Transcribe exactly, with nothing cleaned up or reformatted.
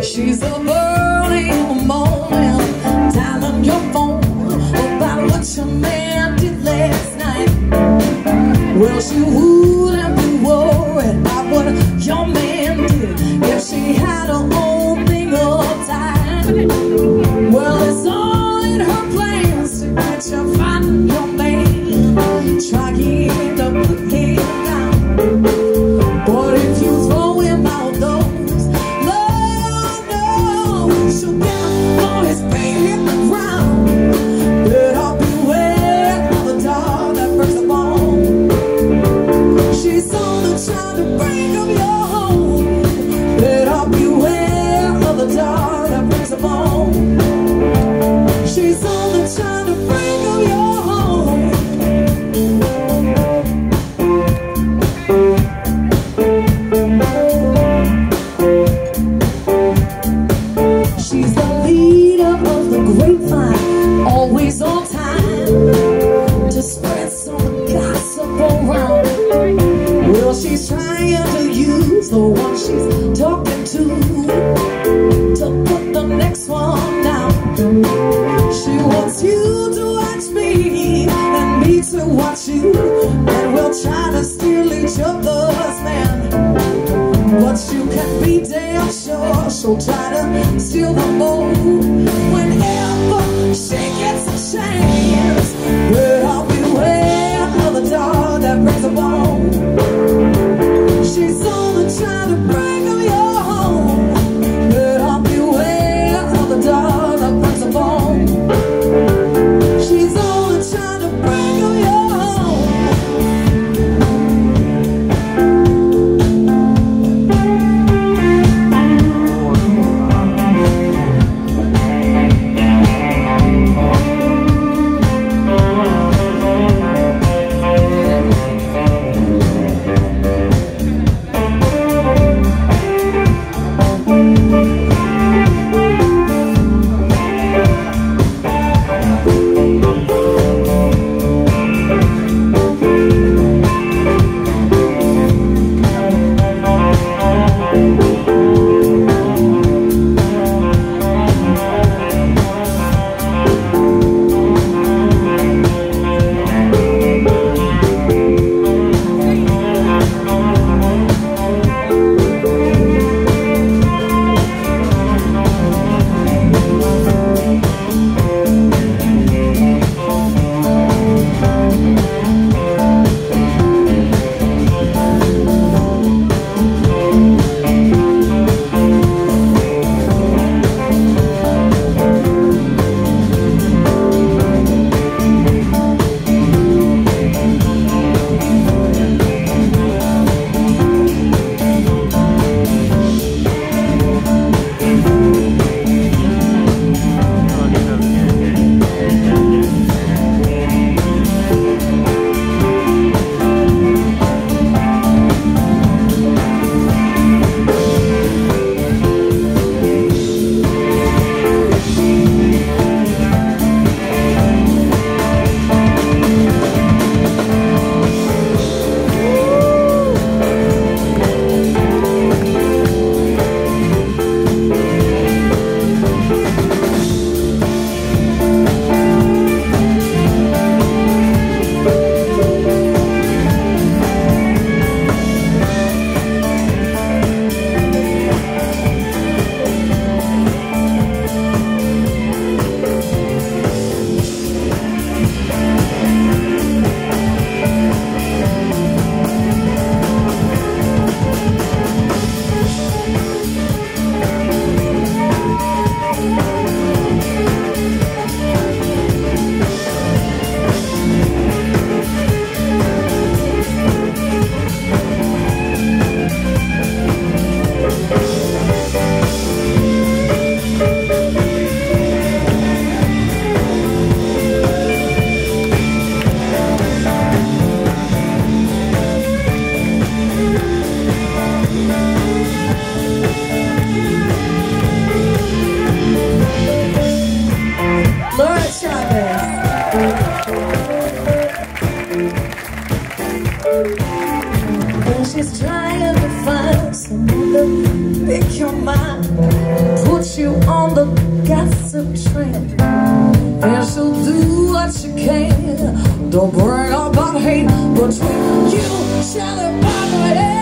She's up early in the morning, dialing your phone about what your man did last night. Well, she wouldn't be worried about what your man did if she had her own thing uptight. Well, it's all in her plans to get you find your man, trying to put him down. But if you throw him out those, no, no, she'll get him on his feet, hit the ground. Better beware of the dog that breaks the bone. She's only trying to break up your home. Better beware of the dog that breaks the bone. She's only trying to break up your home. She's the leader of the grapevine, always on time to spread some gossip around. Well, she's trying to use the one she's talking to to put the next one down. She wants you to watch me and me to watch you, and we'll try to steal each other's man. But you can be damn sure she'll try to steal the mold whenever she gets a chance. But I'll beware of the dog that breaks a bone. She's only trying to break up your home. But I'll beware of the dog that breaks a bone. She's only trying to break up your home. She's trying to find someone to pick your mind. gossip train, and she'll do what she can. Don't bring about hate between you, Shelly, Bobby,